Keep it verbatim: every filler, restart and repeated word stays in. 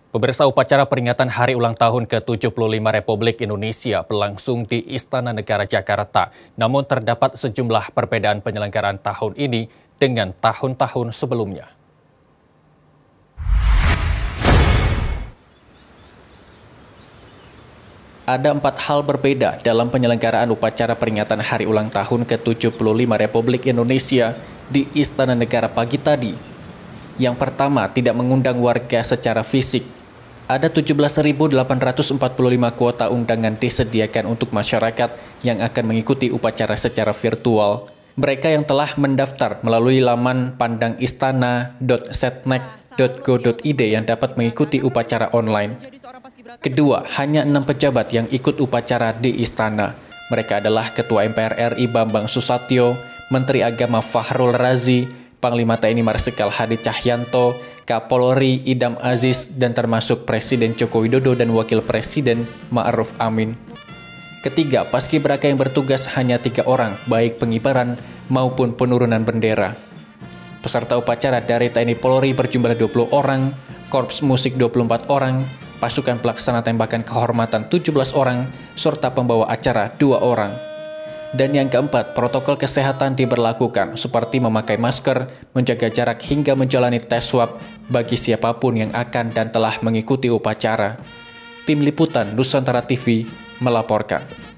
Pemirsa, upacara peringatan hari ulang tahun ke tujuh puluh lima Republik Indonesia berlangsung di Istana Negara Jakarta. Namun terdapat sejumlah perbedaan penyelenggaraan tahun ini dengan tahun-tahun sebelumnya. Ada empat hal berbeda dalam penyelenggaraan upacara peringatan hari ulang tahun ke tujuh puluh lima Republik Indonesia di Istana Negara pagi tadi. Yang pertama, tidak mengundang warga secara fisik. Ada tujuh belas ribu delapan ratus empat puluh lima kuota undangan disediakan untuk masyarakat yang akan mengikuti upacara secara virtual. Mereka yang telah mendaftar melalui laman pandangistana dot setnek dot go dot id yang dapat mengikuti upacara online. Kedua, hanya enam pejabat yang ikut upacara di istana. Mereka adalah Ketua M P R R I Bambang Susatyo, Menteri Agama Fahrul Razi, Panglima T N I Marsikal Hadi Cahyanto, Kapolri Idam Aziz, dan termasuk Presiden Joko Widodo dan Wakil Presiden Ma'ruf Amin. Ketiga, paskibraka yang bertugas hanya tiga orang, baik pengibaran maupun penurunan bendera. Peserta upacara dari T N I Polri berjumlah dua puluh orang, Korps Musik dua puluh empat orang, pasukan pelaksana tembakan kehormatan tujuh belas orang, serta pembawa acara dua orang. Dan yang keempat, protokol kesehatan diberlakukan seperti memakai masker, menjaga jarak hingga menjalani tes swab bagi siapapun yang akan dan telah mengikuti upacara. Tim Liputan Nusantara T V melaporkan.